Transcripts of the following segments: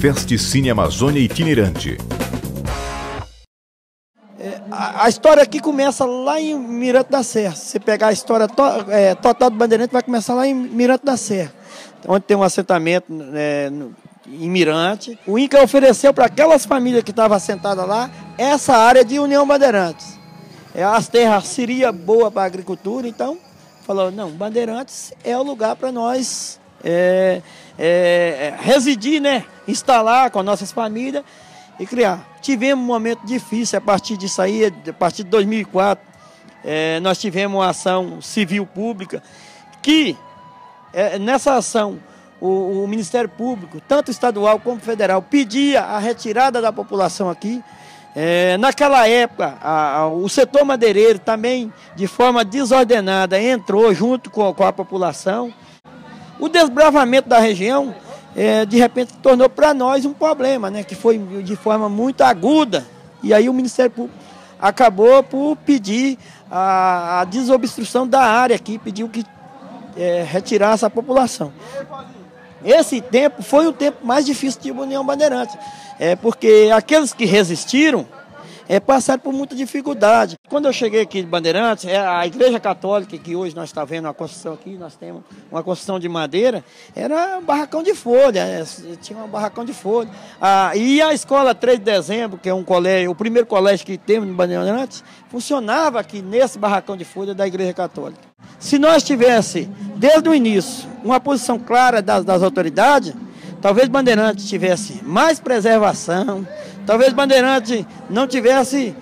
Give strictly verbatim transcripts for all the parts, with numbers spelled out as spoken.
Festicine Amazônia Itinerante. É, a, a história aqui começa lá em Mirante da Serra. Se você pegar a história to, é, total do Bandeirante, vai começar lá em Mirante da Serra, onde tem um assentamento é, no, em Mirante. O INCRA ofereceu para aquelas famílias que estavam assentadas lá essa área de União Bandeirantes. É, as terras seriam boas para a agricultura, então falou, não, Bandeirantes é o lugar para nós é, é, residir, né? Instalar com as nossas famílias e criar. Tivemos um momento difícil a partir disso aí, a partir de dois mil e quatro, é, nós tivemos uma ação civil pública que, é, nessa ação, o, o Ministério Público, tanto estadual como federal, pedia a retirada da população aqui. É, naquela época, a, a, o setor madeireiro também, de forma desordenada, entrou junto com, com a população. O desbravamento da região, é, de repente, tornou para nós um problema, né, que foi de forma muito aguda. E aí o Ministério Público acabou por pedir a, a desobstrução da área aqui, pediu que é, retirasse a população. Esse tempo foi o tempo mais difícil de União Bandeirantes, é, porque aqueles que resistiram é, passaram por muita dificuldade. Quando eu cheguei aqui de Bandeirantes, é, a Igreja Católica, que hoje nós estamos vendo a construção aqui, nós temos uma construção de madeira, era um barracão de folha, é, tinha um barracão de folha. Ah, e a Escola três de dezembro, que é um colégio, o primeiro colégio que temos em Bandeirantes, funcionava aqui nesse barracão de folha da Igreja Católica. Se nós tivesse, desde o início, uma posição clara das, das autoridades, talvez Bandeirantes tivesse mais preservação, talvez Bandeirantes não tivesse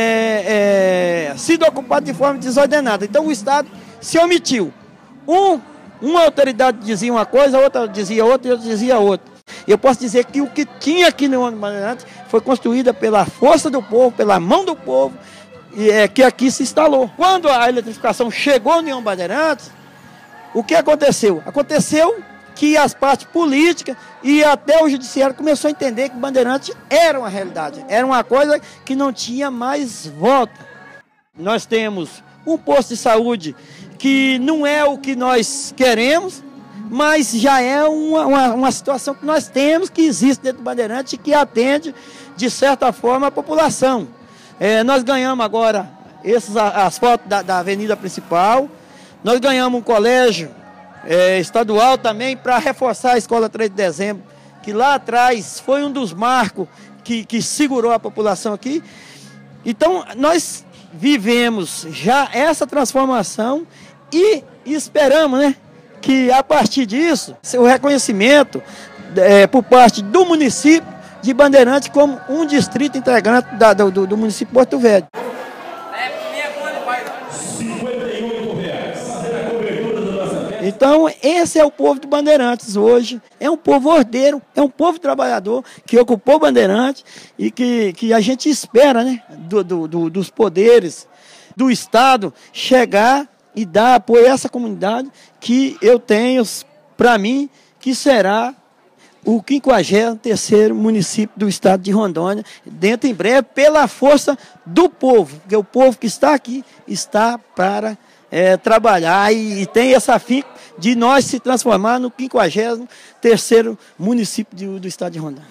é, é, sido ocupado de forma desordenada. Então o Estado se omitiu. Um, uma autoridade dizia uma coisa, a outra dizia outra e outra dizia outra. Eu posso dizer que o que tinha aqui no Bandeirantes foi construída pela força do povo, pela mão do povo, e é que aqui se instalou. Quando a eletrificação chegou no União Bandeirantes, o que aconteceu? Aconteceu que as partes políticas e até o judiciário começou a entender que Bandeirantes era uma realidade, era uma coisa que não tinha mais volta. Nós temos um posto de saúde que não é o que nós queremos, mas já é uma, uma, uma situação que nós temos, que existe dentro do Bandeirantes e que atende, de certa forma, a população. É, nós ganhamos agora esses asfaltos da, da avenida principal, nós ganhamos um colégio é, estadual também para reforçar a Escola três de dezembro, que lá atrás foi um dos marcos que, que segurou a população aqui. Então nós vivemos já essa transformação e esperamos, né, que a partir disso, o reconhecimento é, por parte do município de Bandeirantes como um distrito integrante da, do, do município de Porto Velho. Então, esse é o povo de Bandeirantes hoje. É um povo ordeiro, é um povo trabalhador que ocupou Bandeirantes e que, que a gente espera, né, do, do, do, dos poderes do Estado chegar e dar apoio a essa comunidade que eu tenho para mim que será o quinquagésimo terceiro município do estado de Rondônia, dentro em breve, pela força do povo, porque o povo que está aqui está para é, trabalhar e, e tem essa fim de nós se transformar no quinquagésimo terceiro município de, do estado de Rondônia.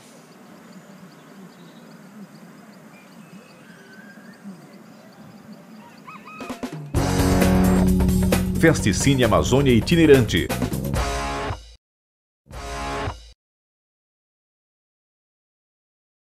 Festicine Amazônia Itinerante.